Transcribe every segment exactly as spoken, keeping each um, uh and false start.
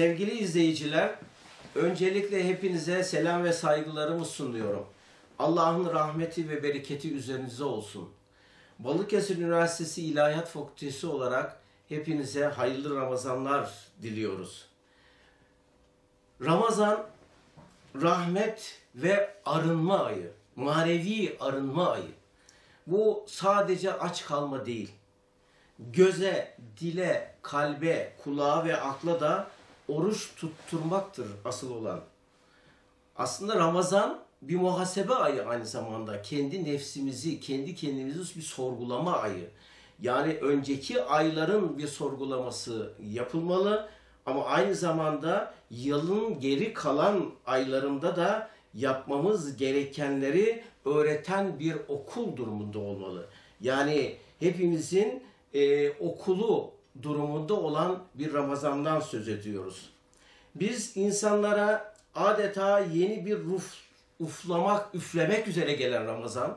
Sevgili izleyiciler, öncelikle hepinize selam ve saygılarımı sunuyorum. Allah'ın rahmeti ve bereketi üzerinize olsun. Balıkesir Üniversitesi İlahiyat Fakültesi olarak hepinize hayırlı Ramazanlar diliyoruz. Ramazan, rahmet ve arınma ayı, manevi arınma ayı. Bu sadece aç kalma değil. Göze, dile, kalbe, kulağa ve akla da oruç tutturmaktır asıl olan. Aslında Ramazan bir muhasebe ayı aynı zamanda. Kendi nefsimizi, kendi kendimizi bir sorgulama ayı. Yani önceki ayların bir sorgulaması yapılmalı ama aynı zamanda yılın geri kalan aylarında da yapmamız gerekenleri öğreten bir okul durumunda olmalı. Yani hepimizin e, okulu durumunda olan bir Ramazan'dan söz ediyoruz. Biz insanlara adeta yeni bir ruh uflamak, üflemek üzere gelen Ramazan,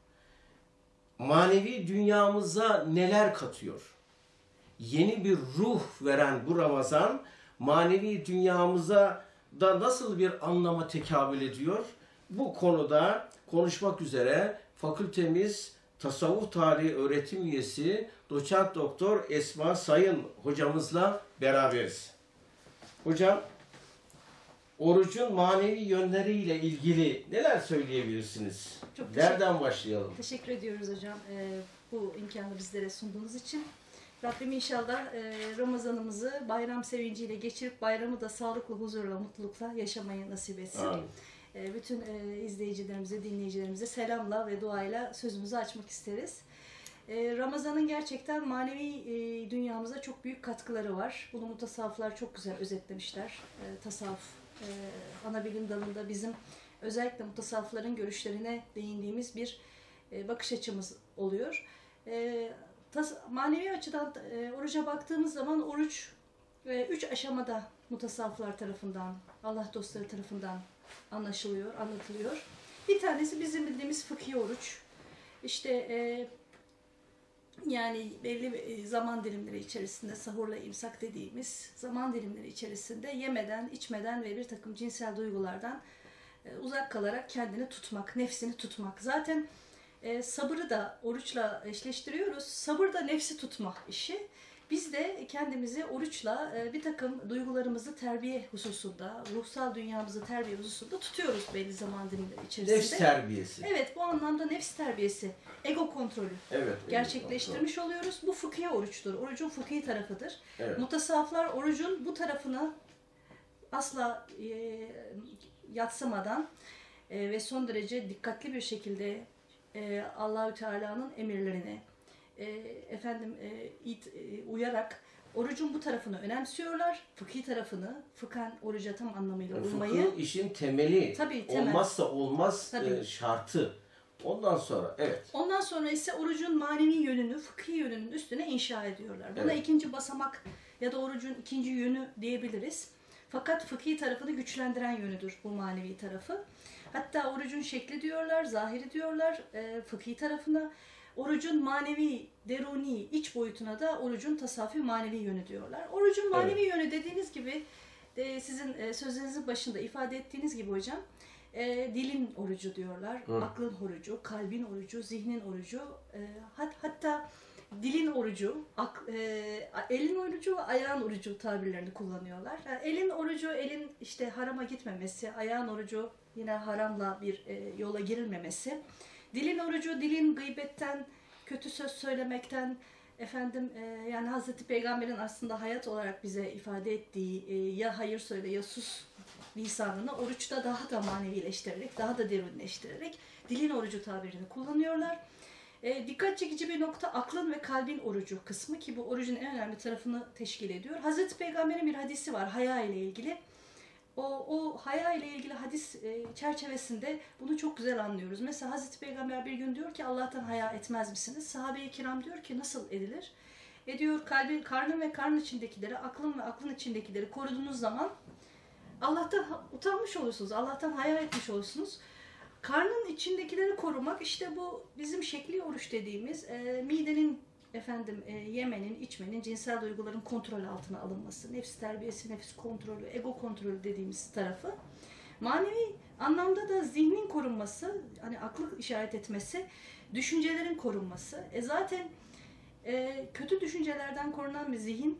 manevi dünyamıza neler katıyor? Yeni bir ruh veren bu Ramazan, manevi dünyamıza da nasıl bir anlama tekabül ediyor? Bu konuda konuşmak üzere fakültemiz Tasavvuf Tarihi Öğretim Üyesi Doçent Doktor Esma Sayın hocamızla beraberiz. Hocam, orucun manevi yönleriyle ilgili neler söyleyebilirsiniz? Çok Nereden başlayalım? Teşekkür ediyoruz hocam e, bu imkanı bizlere sunduğunuz için. Rabbim inşallah e, Ramazanımızı bayram sevinciyle geçirip bayramı da sağlıklı, huzurla, mutlulukla yaşamayı nasip etsin. Amin. E, bütün e, izleyicilerimize, dinleyicilerimize selamla ve duayla sözümüzü açmak isteriz. E, Ramazan'ın gerçekten manevi e, dünyamıza çok büyük katkıları var. Bunu mutasavvıflar çok güzel özetlemişler. E, tasavvuf e, ana bilim dalında bizim özellikle mutasavvıfların görüşlerine değindiğimiz bir e, bakış açımız oluyor. E, tas, manevi açıdan e, oruca baktığımız zaman oruç e, üç aşamada mutasavvıflar tarafından, Allah dostları tarafından anlaşılıyor, anlatılıyor. Bir tanesi bizim bildiğimiz fıkhi oruç. İşte e, yani belli zaman dilimleri içerisinde sahurla imsak dediğimiz zaman dilimleri içerisinde yemeden, içmeden ve bir takım cinsel duygulardan e, uzak kalarak kendini tutmak, nefsini tutmak. Zaten e, sabırı da oruçla eşleştiriyoruz. Sabır da nefsi tutma işi. Biz de kendimizi oruçla e, bir takım duygularımızı terbiye hususunda, ruhsal dünyamızı terbiye hususunda tutuyoruz belli zaman dilimleri içerisinde. Nefs terbiyesi. Evet, bu anlamda nefs terbiyesi, ego kontrolü Evet, gerçekleştirmiş kontrol. oluyoruz. Bu fıkhi oruçtur, orucun fıkhi tarafıdır. Evet. Mutasavvıflar orucun bu tarafını asla e, yatsımadan e, ve son derece dikkatli bir şekilde e, Allahü Teala'nın emirlerine e, efendim e, it, e, uyarak orucun bu tarafını önemsiyorlar. Fıkhi tarafını, fıkhen oruca tam anlamıyla Yani uymayı. fıkhı işin temeli. Tabii, temel. Olmazsa olmaz Tabii. e, şartı. Ondan sonra evet. Ondan sonra ise orucun manevi yönünü, fıkhi yönünün üstüne inşa ediyorlar. Buna Evet. ikinci basamak ya da orucun ikinci yönü diyebiliriz. Fakat fıkhi tarafını güçlendiren yönüdür bu manevi tarafı. Hatta orucun şekli diyorlar, zahiri diyorlar e, fıkhi tarafına. Orucun manevi, deruni, iç boyutuna da orucun tasavvufi manevi yönü diyorlar. Orucun manevi evet. yönü dediğiniz gibi e, sizin e, sözlerinizin başında ifade ettiğiniz gibi hocam, e, dilin orucu diyorlar, Hı. aklın orucu, kalbin orucu, zihnin orucu, e, hat, hatta dilin orucu, ak, e, elin orucu ve ayağın orucu tabirlerini kullanıyorlar. Yani elin orucu, elin işte harama gitmemesi, ayağın orucu yine haramla bir e, yola girilmemesi. Dilin orucu, dilin gıybetten, kötü söz söylemekten, efendim e, yani Hazreti Peygamber'in aslında hayat olarak bize ifade ettiği e, ya hayır söyle ya sus lisanını oruçta daha da manevileştirerek, daha da derinleştirerek dilin orucu tabirini kullanıyorlar. E, dikkat çekici bir nokta aklın ve kalbin orucu kısmı ki bu orucun en önemli tarafını teşkil ediyor. Hazreti Peygamber'in bir hadisi var haya ile ilgili. O, o haya ile ilgili hadis e, çerçevesinde bunu çok güzel anlıyoruz. Mesela Hazreti Peygamber bir gün diyor ki Allah'tan haya etmez misiniz? Sahabe-i kiram diyor ki nasıl edilir? E diyor kalbin, karnın ve karnın içindekileri, aklın ve aklın içindekileri koruduğunuz zaman Allah'tan utanmış olursunuz, Allah'tan haya etmiş olursunuz. Karnın içindekileri korumak işte bu bizim şekli oruç dediğimiz e, midenin efendim e, yemenin, içmenin, cinsel duyguların kontrol altına alınması, nefs terbiyesi, nefs kontrolü, ego kontrolü dediğimiz tarafı. Manevi anlamda da zihnin korunması, hani aklı işaret etmesi, düşüncelerin korunması. E zaten e, kötü düşüncelerden korunan bir zihin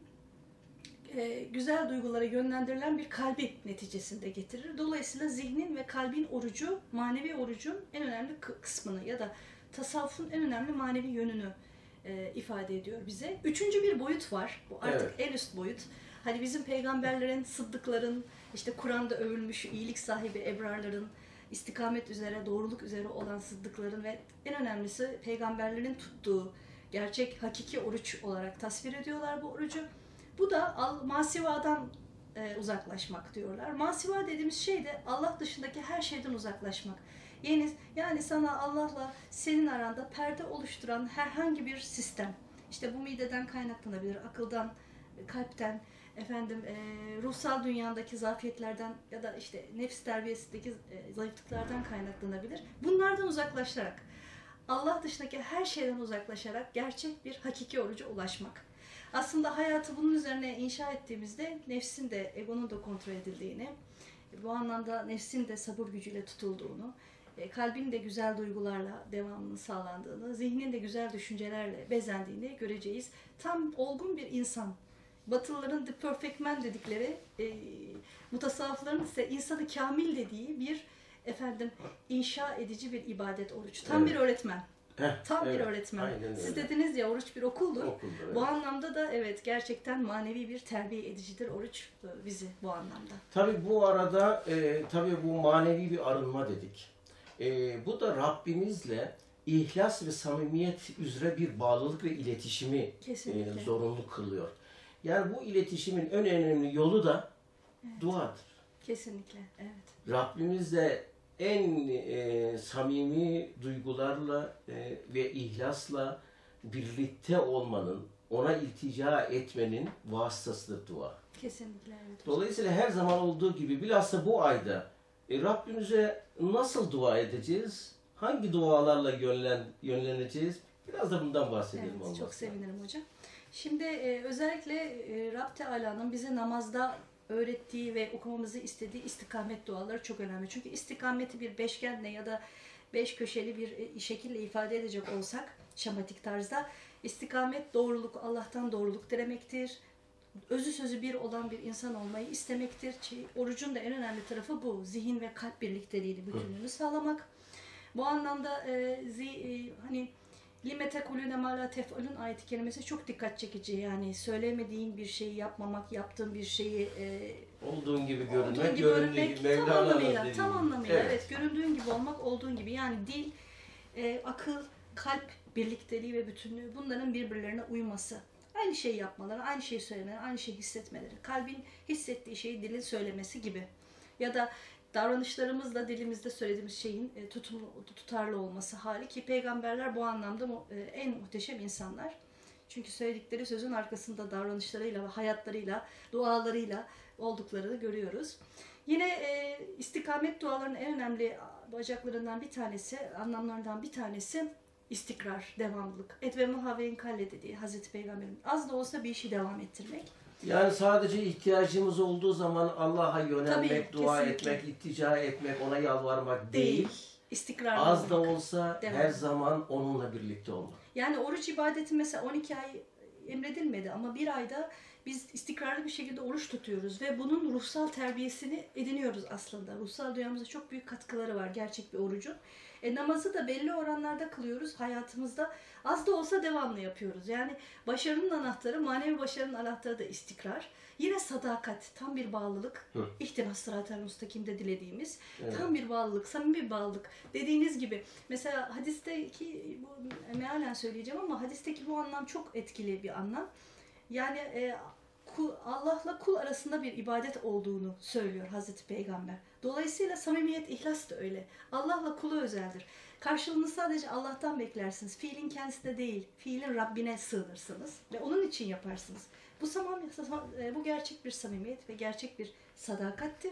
e, güzel duygulara yönlendirilen bir kalbi neticesinde getirir. Dolayısıyla zihnin ve kalbin orucu, manevi orucun en önemli kısmını ya da tasavvufun en önemli manevi yönünü e, ifade ediyor bize. Üçüncü bir boyut var. Bu artık evet. En üst boyut. Hani bizim peygamberlerin, sıddıkların, işte Kur'an'da övülmüş iyilik sahibi ebrarların, istikamet üzere, doğruluk üzere olan sıddıkların ve en önemlisi peygamberlerin tuttuğu gerçek, hakiki oruç olarak tasvir ediyorlar bu orucu. Bu da masivadan e, uzaklaşmak diyorlar. Masiva dediğimiz şey de Allah dışındaki her şeyden uzaklaşmak. Yani, yani sana Allah'la senin aranda perde oluşturan herhangi bir sistem. İşte bu mideden kaynaklanabilir, akıldan, kalpten, efendim e, ruhsal dünyadaki zafiyetlerden ya da işte nefs terbiyesindeki e, zayıflıklardan kaynaklanabilir. Bunlardan uzaklaşarak, Allah dışındaki her şeyden uzaklaşarak gerçek bir hakiki oruca ulaşmak. Aslında hayatı bunun üzerine inşa ettiğimizde nefsin de, egonun da kontrol edildiğini, bu anlamda nefsin de sabır gücüyle tutulduğunu, kalbin de güzel duygularla devamının sağlandığını, zihnin de güzel düşüncelerle bezendiğini göreceğiz. Tam olgun bir insan. Batılıların the perfect man dedikleri, e, mutasavvıfların ise insanı kamil dediği bir efendim inşa edici bir ibadet oruç. Tam evet. Bir öğretmen. Heh, Tam evet, bir öğretmen. Siz öyle. Dediniz ya oruç bir okuldur. Okuldur evet. Bu anlamda da evet gerçekten manevi bir terbiye edicidir oruç bizi bu anlamda. Tabii bu arada e, tabii bu manevi bir arınma dedik. E, bu da Rabbimizle ihlas ve samimiyet üzere bir bağlılık ve iletişimi e, zorunlu kılıyor. Yani bu iletişimin en önemli yolu da evet. duadır. Kesinlikle, evet. Rabbimizle en e, samimi duygularla e, ve ihlasla birlikte olmanın, ona iltica etmenin vasıtasıdır dua. Kesinlikle, evet. Dolayısıyla her zaman olduğu gibi bilhassa bu ayda e, Rabbimize nasıl dua edeceğiz? Hangi dualarla yönlen, yönleneceğiz? Biraz da bundan bahsedelim. Evet, olmazsa. Çok sevinirim hocam. Şimdi e, özellikle e, Rab Teala'nın bize namazda öğrettiği ve okumamızı istediği istikamet duaları çok önemli. Çünkü istikameti bir beşgenle ya da beş köşeli bir e, şekilde ifade edecek olsak şematik tarzda istikamet doğruluk, Allah'tan doğruluk demektir. Özü sözü bir olan bir insan olmayı istemektir. Orucun da en önemli tarafı bu. Zihin ve kalp birlikteliğini, bütünlüğünü sağlamak. Bu anlamda e, zi, e, hani lime tekulüne ma la tef'alun ayeti kelimesi çok dikkat çekici. Yani söylemediğin bir şeyi yapmamak, yaptığın bir şeyi e, olduğun gibi görünmek, olduğun gibi göründüğün gibi tam anlamıyla, tam anlamıyla evet. evet göründüğün gibi olmak, olduğun gibi. Yani dil, e, akıl, kalp birlikteliği ve bütünlüğü bunların birbirlerine uyması. Aynı şeyi yapmaları, aynı şeyi söylemeleri, aynı şeyi hissetmeleri. Kalbin hissettiği şeyi dilin söylemesi gibi. Ya da davranışlarımızla dilimizde söylediğimiz şeyin e, tutumlu, tutarlı olması hali ki peygamberler bu anlamda e, en muhteşem insanlar. Çünkü söyledikleri sözün arkasında davranışlarıyla ve hayatlarıyla, dualarıyla olduklarını görüyoruz. Yine e, istikamet dualarının en önemli bacaklarından bir tanesi, anlamlarından bir tanesi istikrar, devamlılık. Et ve muhaveyin kalle dediği Hazreti Peygamber'in az da olsa bir işi devam ettirmek. Yani sadece ihtiyacımız olduğu zaman Allah'a yönelmek, Tabii, dua kesinlikle. etmek, iltica etmek, ona yalvarmak değil. değil. İstikrarlı Az da olmak. olsa Devam. her zaman onunla birlikte olmak. Yani oruç ibadeti mesela on iki ay emredilmedi ama bir ayda biz istikrarlı bir şekilde oruç tutuyoruz ve bunun ruhsal terbiyesini ediniyoruz aslında. Ruhsal dünyamıza çok büyük katkıları var gerçek bir orucun. E, namazı da belli oranlarda kılıyoruz hayatımızda. Az da olsa devamlı yapıyoruz. Yani başarının anahtarı, manevi başarının anahtarı da istikrar. Yine sadakat, tam bir bağlılık. İhtinas sıratel müstakimde dilediğimiz. Evet. Tam bir bağlılık, samimi bir bağlılık. Dediğiniz gibi mesela hadisteki, bu mealen söyleyeceğim ama hadisteki bu anlam çok etkili bir anlam. Yani e, kul, Allah'la kul arasında bir ibadet olduğunu söylüyor Hazreti Peygamber. Dolayısıyla samimiyet, ihlas da öyle. Allah'la kulu özeldir. Karşılığını sadece Allah'tan beklersiniz. Fiilin kendisine değil, fiilin Rabbine sığınırsınız ve onun için yaparsınız. Bu, samim, bu gerçek bir samimiyet ve gerçek bir sadakattir.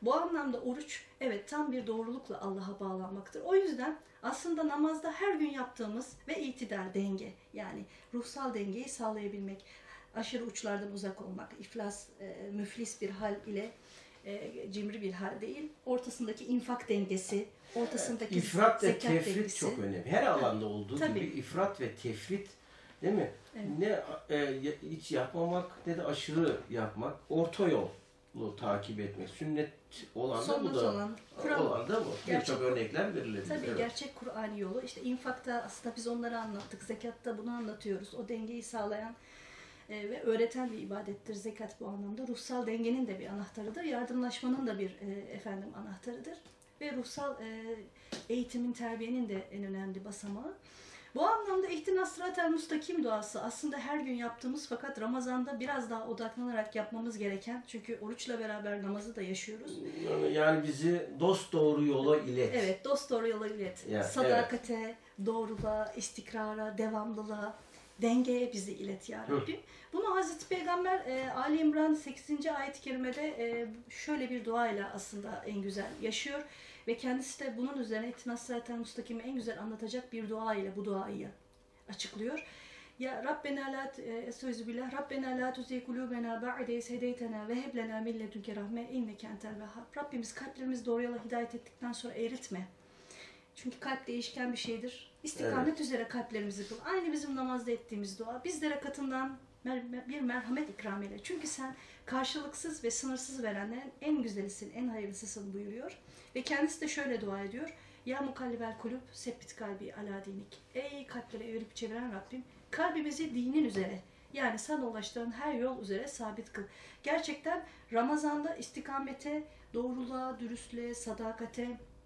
Bu anlamda oruç evet tam bir doğrulukla Allah'a bağlanmaktır. O yüzden aslında namazda her gün yaptığımız ve itidal, denge, yani ruhsal dengeyi sağlayabilmek, aşırı uçlardan uzak olmak, iflas, e, müflis bir hal ile e, cimri bir hal değil, ortasındaki infak dengesi, ortasındaki İfrat ve zekat tefrit dengesi. çok önemli. Her alanda olduğu Tabii. gibi ifrat ve tefrit, değil mi? Evet. Ne e, hiç yapmamak ne de aşırı yapmak, orta yolu takip etmek. Sünnet olan da bu Sonumuz da olan, Kur'an- olan da bu. Gerçek- Birçok örnekler verilebilir. Tabii Evet. gerçek Kur'ani yolu. İşte infakta aslında biz onları anlattık. Zekatta bunu anlatıyoruz. O dengeyi sağlayan e, ve öğreten bir ibadettir zekat bu anlamda. Ruhsal dengenin de bir anahtarıdır. Yardımlaşmanın da bir e, efendim anahtarıdır. Ve ruhsal e, eğitimin, terbiyenin de en önemli basamağı. Bu anlamda ihtinas sıratel müstakim duası aslında her gün yaptığımız fakat Ramazan'da biraz daha odaklanarak yapmamız gereken, çünkü oruçla beraber namazı da yaşıyoruz. Yani bizi dost doğru yola ilet. Evet, dost doğru yola ilet. Ya, Sadakate, doğruluğa, istikrara, devamlılığa, dengeye bizi ilet ya Rabbim. Bunu Hazreti Peygamber e, Ali İmran sekizinci ayet-i kerimede e, şöyle bir duayla aslında en güzel yaşıyor. Ve kendisi de bunun üzerine İhtinas sıratel müstakimi en güzel anlatacak bir dua ile bu duayı açıklıyor. Ya Rabbena la sözü billah Rabbena la tuzigh kulubena ba'de iz hedeytena ve heb lena min ledunke rahme inneke entel vehhab. Rabbimiz kalplerimizi doğru yola hidayet ettikten sonra eğritme. Çünkü kalp değişken bir şeydir. İstikamet Evet. üzere kalplerimizi kıl. Aynı bizim namazda ettiğimiz dua. Bizlere katından mer- bir merhamet ikram eyle. Çünkü sen karşılıksız ve sınırsız verenlerin en güzelisin, en hayırlısısın buyuruyor. Ve kendisi de şöyle dua ediyor. Ya mukallibel kulüp sebbit kalbi ala dinik. Ey kalplere evirip çeviren Rabbim, kalbimizi dinin üzere, yani sana ulaştığın her yol üzere sabit kıl. Gerçekten Ramazan'da istikamete, doğruluğa, dürüstlüğe, sadakate,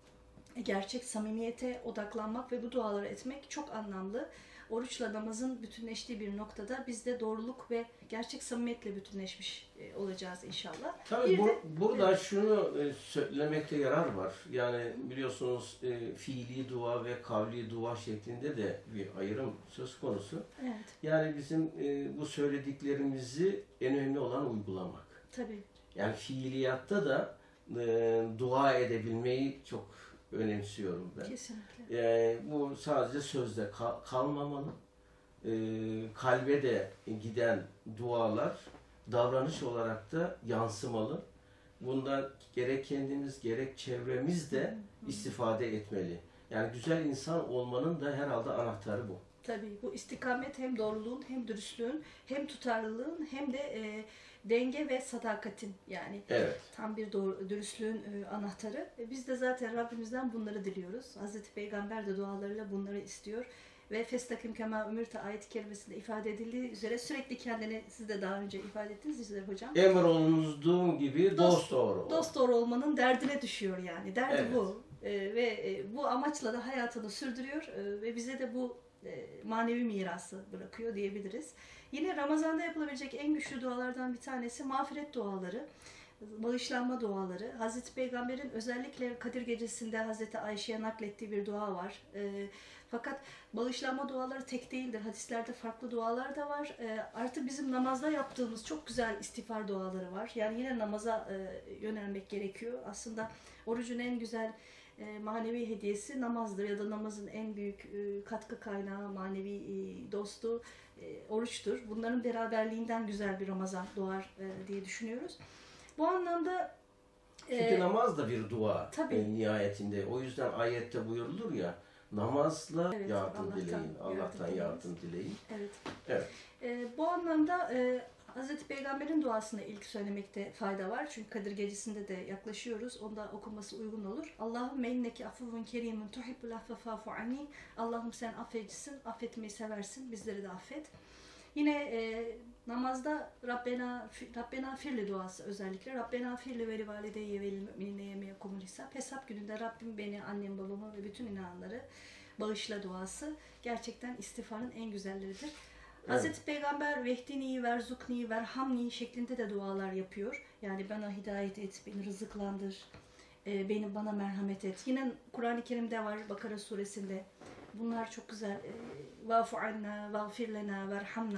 gerçek samimiyete odaklanmak ve bu duaları etmek çok anlamlı. Oruçla namazın bütünleştiği bir noktada biz de doğruluk ve gerçek samimiyetle bütünleşmiş e, olacağız inşallah. Tabii Bir bu, de- burada şunu e, söylemekte yarar var. Yani biliyorsunuz e, fiili dua ve kavli dua şeklinde de bir ayrım söz konusu. Evet, Yani bizim e, bu söylediklerimizi en önemli olan uygulamak. tabii. Yani fiiliyatta da e, dua edebilmeyi çok önemsiyorum ben. Kesinlikle. Yani bu sadece sözde kal- kalmamalı. E, kalbe de giden dualar davranış olarak da yansımalı. Bundan gerek kendimiz gerek çevremiz de istifade etmeli. Yani güzel insan olmanın da herhalde anahtarı bu. Tabii bu istikamet hem doğruluğun hem dürüstlüğün hem tutarlılığın hem de e, denge ve sadakatin, yani Evet. tam bir doğru, dürüstlüğün e, anahtarı. E, biz de zaten Rabbimizden bunları diliyoruz. Hazreti Peygamber de dualarıyla bunları istiyor. Ve festakim kema ümirte ayet-i kerimesinde ifade edildiği üzere sürekli kendini, siz de daha önce ifade ettiniz sizler hocam. Emrolunduğum gibi dost doğru ol. Dost doğru olmanın derdine düşüyor yani. Derdi Evet. bu. E, ve e, bu amaçla da hayatını sürdürüyor e, ve bize de bu e, manevi mirası bırakıyor diyebiliriz. Yine Ramazan'da yapılabilecek en güçlü dualardan bir tanesi mağfiret duaları, bağışlanma duaları. Hazreti Peygamber'in özellikle Kadir Gecesi'nde Hazreti Ayşe'ye naklettiği bir dua var. E, fakat bağışlanma duaları tek değildir. Hadislerde farklı dualar da var. E, artı bizim namazda yaptığımız çok güzel istiğfar duaları var. Yani yine namaza e, yönelmek gerekiyor. Aslında orucun en güzel e, manevi hediyesi namazdır ya da namazın en büyük e, katkı kaynağı, manevi e, dostu e, oruçtur. Bunların beraberliğinden güzel bir Ramazan doğar e, diye düşünüyoruz. Bu anlamda Çünkü e, namaz da bir dua tabii. e, nihayetinde. O yüzden ayette buyurulur ya, namazla Evet, yardım Allah'tan dileyin, Allah'tan yardım yardım dileyin. evet. Evet. E, bu anlamda e, Hazreti Peygamber'in duasını ilk söylemekte fayda var. Çünkü Kadir Gecesi'nde de yaklaşıyoruz. Onda okunması uygun olur. Allahümme inneki afuvun kerimun tuhibbul affe fa'fu anni. Allah'ım sen affedicisin, affetmeyi seversin. Bizleri de affet. Yine e, namazda Rabbena, Rabbena firli duası özellikle. Rabbena firli veli valideyye velil müminine yemeye kumul hesap. Hesap gününde Rabbim beni, annem, babamı ve bütün inananları bağışla duası gerçekten istiğfarın en güzelleridir. Evet. Hazreti Peygamber vehdini, verzukni, verhamni şeklinde de dualar yapıyor. Yani bana hidayet et, beni rızıklandır, e, beni bana merhamet et. Yine Kur'an-ı Kerim'de var Bakara suresinde. Bunlar çok güzel. E, Vafu anna, vagfir lena, verhamna.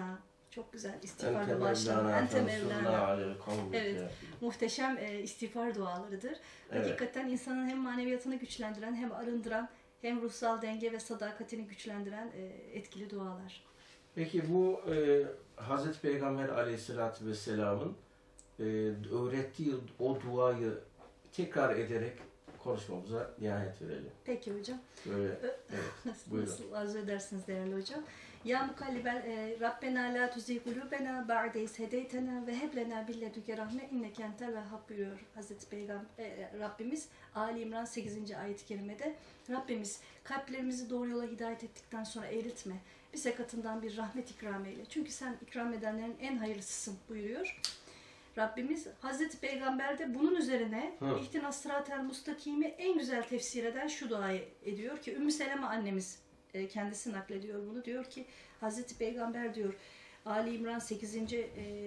Çok güzel istiğfar Ente başlama. Mevlana, Ente Mevlana. Fensurna alel kavmi Evet. kâfirîn. Muhteşem e, istiğfar dualarıdır. Evet. Hakikaten insanın hem maneviyatını güçlendiren, hem arındıran, hem ruhsal denge ve sadakatini güçlendiren e, etkili dualar. Peki bu e, Hazreti Peygamber Aleyhisselatü Vesselam'ın e, öğrettiği o duayı tekrar ederek konuşmamıza nihayet verelim. Peki hocam. Böyle, evet, Nasıl, buyurun. nasıl arzu edersiniz değerli hocam? Ya mukallibel e, Rabbena la tuzigh kulubena ba'de iz hedeytena ve heb lena billedüke rahme inneke entel vehhab buyuruyor Hazreti Peygamber e, Rabbimiz Ali İmran sekizinci ayet-i kerimede. Rabbimiz kalplerimizi doğru yola hidayet ettikten sonra eğritme. Bize katından bir rahmet ikram eyle. Çünkü sen ikram edenlerin en hayırlısısın buyuruyor. Rabbimiz Hazreti Peygamber de bunun üzerine Hı. İhtinas sıratel mustakimi en güzel tefsir eden şu duayı ediyor ki Ümmü Seleme annemiz e, kendisi naklediyor bunu. Diyor ki Hazreti Peygamber diyor Ali İmran sekizinci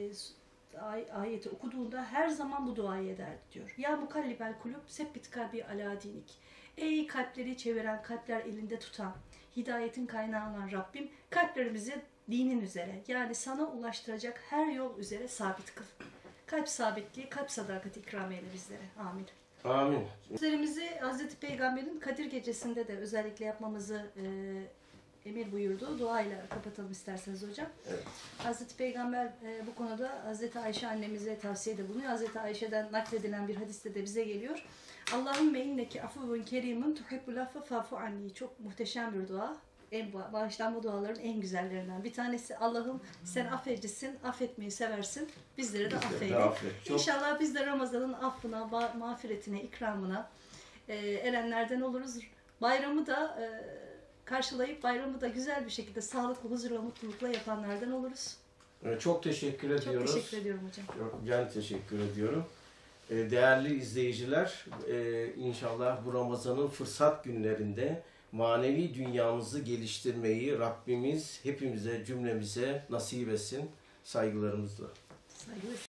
E, ay, ayeti okuduğunda her zaman bu duayı ederdi diyor. Ya mukallibel kulub sebbit kalbi ala dinik. Ey kalpleri çeviren, kalpler elinde tutan, hidayetin kaynağı olan Rabbim kalplerimizi dinin üzere yani sana ulaştıracak her yol üzere sabit kıl. Kalp sabitliği, kalp sadakati ikram eyle bizlere. Amin. Amin. Sözlerimizi Hazreti Peygamber'in Kadir Gecesi'nde de özellikle yapmamızı e, emir buyurdu. Duayla kapatalım isterseniz hocam. Evet. Hazreti Peygamber e, bu konuda Hazreti Ayşe annemize tavsiyede bulunuyor. Hazreti Ayşe'den nakledilen bir hadiste de bize geliyor. Allahümme inneki afuvun kerimun tuhibbul affe fa'fu anni. Çok muhteşem bir dua. En bağışlanma duaların en güzellerinden. Bir tanesi Allah'ım sen affedicisin, affetmeyi seversin. Bizleri de affeyle. affet. Çok- İnşallah biz de Ramazan'ın affına, ba- mağfiretine, ikramına e, erenlerden oluruz. Bayramı da e, karşılayıp bayramı da güzel bir şekilde sağlıklı, huzur ve mutlulukla yapanlardan oluruz. Evet, Çok teşekkür Çok ediyoruz. teşekkür ediyorum hocam. Çok, ben teşekkür ediyorum. Ee, Değerli izleyiciler, e, inşallah bu Ramazan'ın fırsat günlerinde manevi dünyamızı geliştirmeyi Rabbimiz hepimize, cümlemize nasip etsin. Saygılarımızla. Saygılar.